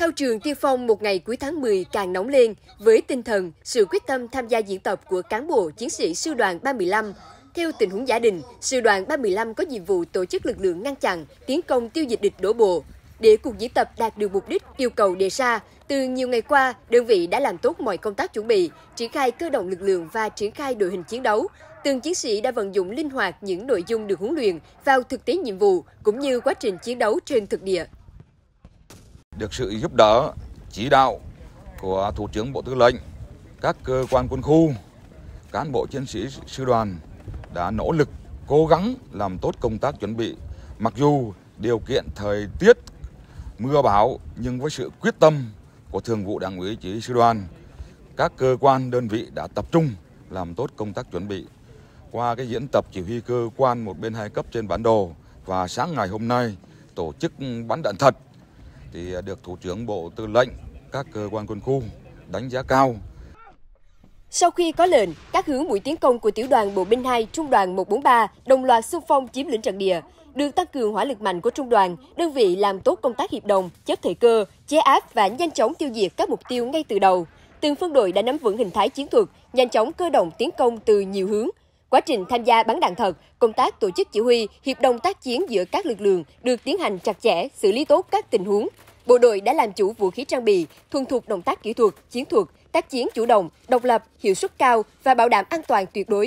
Thao trường Tiên Phong một ngày cuối tháng 10 càng nóng lên với tinh thần, sự quyết tâm tham gia diễn tập của cán bộ chiến sĩ sư đoàn 315. Theo tình huống giả định, sư đoàn 315 có nhiệm vụ tổ chức lực lượng ngăn chặn, tiến công tiêu diệt địch đổ bộ. Để cuộc diễn tập đạt được mục đích yêu cầu đề ra, từ nhiều ngày qua, đơn vị đã làm tốt mọi công tác chuẩn bị, triển khai cơ động lực lượng và triển khai đội hình chiến đấu. Từng chiến sĩ đã vận dụng linh hoạt những nội dung được huấn luyện vào thực tế nhiệm vụ cũng như quá trình chiến đấu trên thực địa. Được sự giúp đỡ, chỉ đạo của Thủ trưởng Bộ Tư lệnh, các cơ quan quân khu, cán bộ chiến sĩ sư đoàn đã nỗ lực cố gắng làm tốt công tác chuẩn bị. Mặc dù điều kiện thời tiết mưa bão nhưng với sự quyết tâm của Thường vụ Đảng ủy Chỉ huy sư đoàn, các cơ quan đơn vị đã tập trung làm tốt công tác chuẩn bị. Qua cái diễn tập chỉ huy cơ quan một bên hai cấp trên bản đồ và sáng ngày hôm nay tổ chức bắn đạn thật thì được Thủ trưởng Bộ Tư lệnh, các cơ quan quân khu đánh giá cao. Sau khi có lệnh, các hướng mũi tiến công của tiểu đoàn bộ binh 2, trung đoàn 143 đồng loạt xung phong chiếm lĩnh trận địa. Được tăng cường hỏa lực mạnh của trung đoàn, đơn vị làm tốt công tác hiệp đồng, chất thời cơ, chế áp và nhanh chóng tiêu diệt các mục tiêu ngay từ đầu. Từng phân đội đã nắm vững hình thái chiến thuật, nhanh chóng cơ động tiến công từ nhiều hướng. Quá trình tham gia bắn đạn thật, công tác tổ chức chỉ huy, hiệp đồng tác chiến giữa các lực lượng được tiến hành chặt chẽ, xử lý tốt các tình huống. Bộ đội đã làm chủ vũ khí trang bị, thuần thục động tác kỹ thuật, chiến thuật, tác chiến chủ động, độc lập, hiệu suất cao và bảo đảm an toàn tuyệt đối.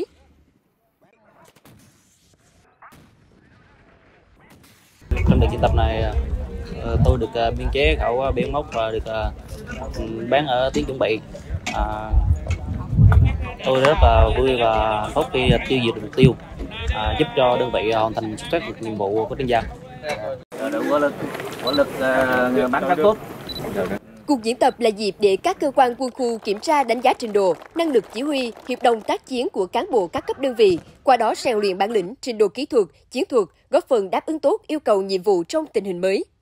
Trong đợt diễn tập này, tôi được biên chế khẩu biên mốc và được bán ở tiếng chuẩn bị. Tôi rất là vui và tốt khi tiêu diệt được mục tiêu, giúp cho đơn vị hoàn thành xuất sắc được nhiệm vụ của trên giao. Lực bắn rất tốt. Cuộc diễn tập là dịp để các cơ quan quân khu kiểm tra đánh giá trình độ, năng lực chỉ huy, hiệp đồng tác chiến của cán bộ các cấp đơn vị, qua đó rèn luyện bản lĩnh, trình độ kỹ thuật, chiến thuật, góp phần đáp ứng tốt yêu cầu nhiệm vụ trong tình hình mới.